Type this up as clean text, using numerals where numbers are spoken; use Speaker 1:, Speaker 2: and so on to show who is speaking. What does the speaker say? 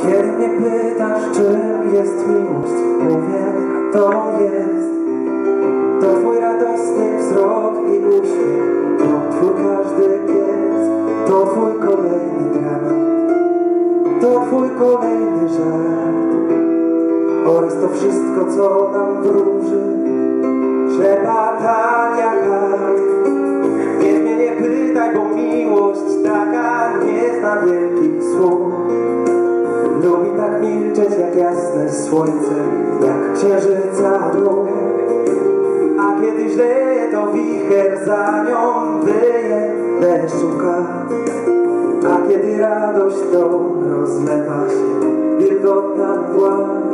Speaker 1: Kiedy mnie pytasz, czym jest miłość, mówię, to jest. To twój radosny wzrok i uśmiech, to twój każdy piec, to twój kolejny dramat, to twój kolejny żart. Oraz to wszystko, co nam wróży przepatania kart. Więc mnie nie pytaj, bo miłość taka nie zna wielkich słów. Lubi tak milczeć jak jasne słońce, jak księżyca ruch. A kiedy źle, to wicher za nią wyje, deszczuka. A kiedy radość, to rozlewa się wilgotna mgła.